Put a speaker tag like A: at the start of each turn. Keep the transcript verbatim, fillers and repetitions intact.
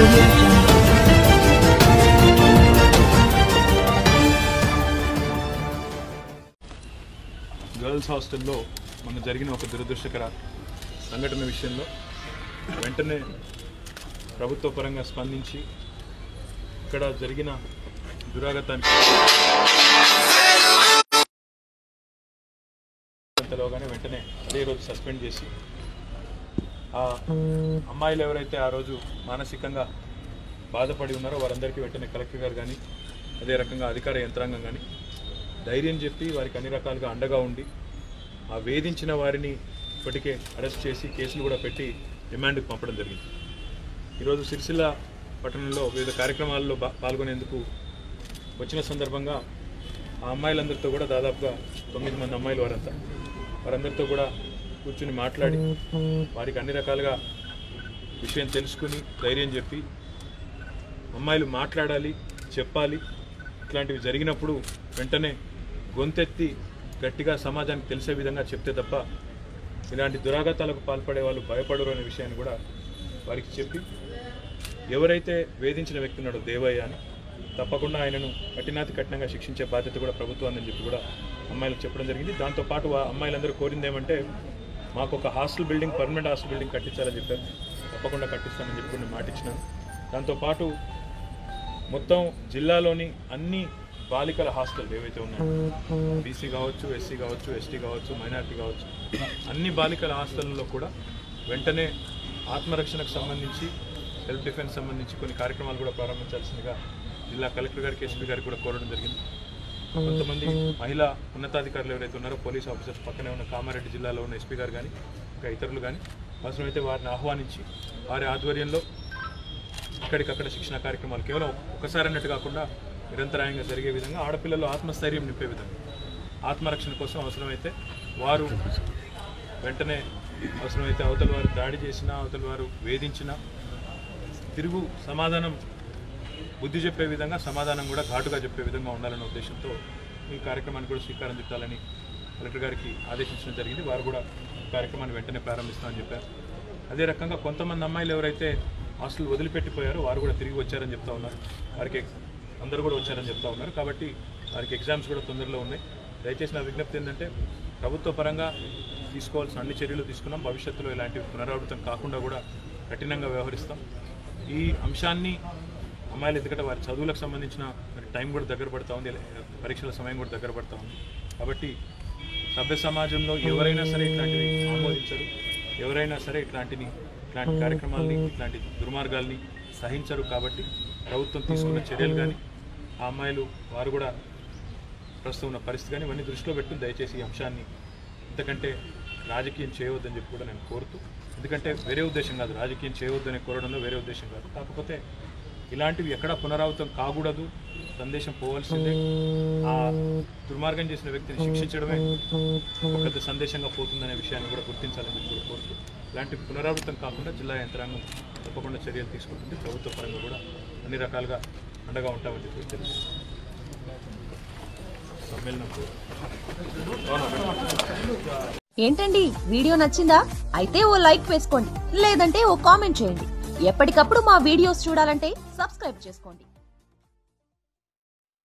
A: audio jungle.
B: Girls హాస్టల్లో మన జరిగిన ఒక దురదృష్టకర సంఘటన విషయంలో వెంటనే ప్రభుత్వ పరంగా స్పందించి ఇక్కడ జరిగిన దురాగతానికి అంతలోగానే వెంటనే అదే రోజు సస్పెండ్ చేసి ఆ అమ్మాయిలు ఎవరైతే ఆ రోజు మానసికంగా బాధపడి ఉన్నారో వారందరికీ వెంటనే కలెక్టర్ గారు కానీ అదే రకంగా అధికార యంత్రాంగం కానీ ధైర్యం చెప్పి వారికి అన్ని రకాలుగా అండగా ఉండి ఆ వేధించిన వారిని ఇప్పటికే అరెస్ట్ చేసి కేసులు కూడా పెట్టి రిమాండ్కి పంపడం జరిగింది. ఈరోజు సిరిసిల్ల పట్టణంలో వివిధ కార్యక్రమాల్లో పాల్గొనేందుకు వచ్చిన సందర్భంగా ఆ అమ్మాయిలందరితో కూడా దాదాపుగా తొమ్మిది మంది అమ్మాయిలు వారంతా వారందరితో కూడా కూర్చుని మాట్లాడి వారికి అన్ని రకాలుగా విషయం తెలుసుకుని ధైర్యం చెప్పి అమ్మాయిలు మాట్లాడాలి, చెప్పాలి, ఇట్లాంటివి జరిగినప్పుడు వెంటనే గొంతెత్తి గట్టిగా సమాజానికి తెలిసే విధంగా చెప్తే తప్ప ఇలాంటి దురాఘాతాలకు పాల్పడే వాళ్ళు భయపడరు అనే విషయాన్ని కూడా వారికి చెప్పి ఎవరైతే వేధించిన వ్యక్తి ఉన్నాడో దేవయ్య అని తప్పకుండా ఆయనను కఠినాతి కఠినంగా శిక్షించే బాధ్యత కూడా ప్రభుత్వం అని చెప్పి కూడా అమ్మాయిలకు చెప్పడం జరిగింది. దాంతోపాటు ఆ అమ్మాయిలందరూ కోరింది ఏమంటే మాకు ఒక hostel building permanent hostel building కట్టించాలని చెప్పారు. తప్పకుండా కట్టిస్తానని చెప్పి నేను మాట ఇచ్చినాను. దాంతోపాటు మొత్తం జిల్లాలోని అన్ని బాలికల హాస్టల్ ఏవైతే ఉన్నాయో బీసీ కావచ్చు, ఎస్సీ కావచ్చు, ఎస్టీ కావచ్చు, మైనారిటీ కావచ్చు, అన్ని బాలికల హాస్టల్లో కూడా వెంటనే ఆత్మరక్షణకు సంబంధించి సెల్ఫ్ డిఫెన్స్ సంబంధించి కొన్ని కార్యక్రమాలు కూడా ప్రారంభించాల్సిందిగా జిల్లా కలెక్టర్ గారికి, ఎస్పీ గారికి కూడా కోరడం జరిగింది. కొంతమంది మహిళా ఉన్నతాధికారులు ఎవరైతే ఉన్నారో పోలీస్ ఆఫీసర్స్ పక్కనే ఉన్న కామారెడ్డి జిల్లాలో ఉన్న ఎస్పీ గారు కానీ ఇంకా ఇతరులు కానీ అవసరమైతే వారిని ఆహ్వానించి వారి ఆధ్వర్యంలో ఇక్కడికక్కడ శిక్షణ కార్యక్రమాలు కేవలం ఒకసారి అన్నట్టు కాకుండా నిరంతరాయంగా జరిగే విధంగా ఆడపిల్లలు ఆత్మస్థైర్యం నింపే విధంగా ఆత్మరక్షణ కోసం అవసరమైతే వారు వెంటనే అవసరమైతే అవతల వారు దాడి చేసినా అవతల వారు వేధించినా తిరుగు సమాధానం బుద్ధి చెప్పే విధంగా సమాధానం కూడా ఘాటుగా చెప్పే విధంగా ఉండాలనే ఉద్దేశంతో ఈ కార్యక్రమాన్ని కూడా శ్రీకారం చుట్టాలని కలెక్టర్ గారికి ఆదేశించడం జరిగింది. వారు కూడా ఈ కార్యక్రమాన్ని వెంటనే ప్రారంభిస్తామని చెప్పారు. అదే రకంగా కొంతమంది అమ్మాయిలు ఎవరైతే హాస్టల్ వదిలిపెట్టిపోయారో వారు కూడా తిరిగి వచ్చారని చెప్తా ఉన్నారు. వారికి అందరూ కూడా వచ్చారని చెప్తా ఉన్నారు. కాబట్టి వారికి ఎగ్జామ్స్ కూడా తొందరలో ఉన్నాయి. దయచేసి నా విజ్ఞప్తి ఏంటంటే ప్రభుత్వ పరంగా తీసుకోవాల్సిన అన్ని చర్యలు తీసుకున్నాం. భవిష్యత్తులో ఇలాంటివి పునరావృతం కాకుండా కూడా కఠినంగా వ్యవహరిస్తాం. ఈ అంశాన్ని అమ్మాయిలు ఎందుకంటే వారి చదువులకు సంబంధించిన మరి టైం కూడా దగ్గర పడుతూ ఉంది, పరీక్షల సమయం కూడా దగ్గర పడుతూ ఉంది. కాబట్టి సభ్య సమాజంలో ఎవరైనా సరే ఇట్లాంటివి ఆమోదించరు, ఎవరైనా సరే ఇట్లాంటిని ఇట్లాంటి కార్యక్రమాలని ఇట్లాంటి దుర్మార్గాల్ని సహించరు. కాబట్టి ప్రభుత్వం తీసుకున్న చర్యలు కానీ ఆ అమ్మాయిలు వారు కూడా ప్రస్తుతం ఉన్న పరిస్థితి కానీ ఇవన్నీ దృష్టిలో పెట్టుకుని దయచేసి ఈ అంశాన్ని ఇంతకంటే రాజకీయం చేయవద్దని చెప్పి కూడా నేను కోరుతూ, ఎందుకంటే వేరే ఉద్దేశం కాదు, రాజకీయం చేయవద్దని కోరడంలో వేరే ఉద్దేశం కాదు. కాకపోతే ఇలాంటివి ఎక్కడా పునరావృతం కాకూడదు, సందేశం పోవాల్సిందే. ఆ దుర్మార్గం చేసిన వ్యక్తిని శిక్షించడమే ఒక పెద్ద సందేశంగా పోతుందనే విషయాన్ని కూడా గుర్తించాలని చెప్పి కోరుతూ ఇలాంటి పునరావృతం కాకుండా జిల్లా యంత్రాంగం తప్పకుండా చర్యలు తీసుకుంటుంది. ప్రభుత్వ పరంగా కూడా అన్ని రకాలుగా అండగా ఉంటామని చెప్పి తెలుసు.
C: ఏంటండి వీడియో నచ్చిందా? అయితే ఓ లైక్ వేసుకోండి, లేదంటే ఓ కామెంట్ చేయండి. ఎప్పటికప్పుడు మా వీడియోస్ చూడాలంటే సబ్స్క్రైబ్ చేసుకోండి.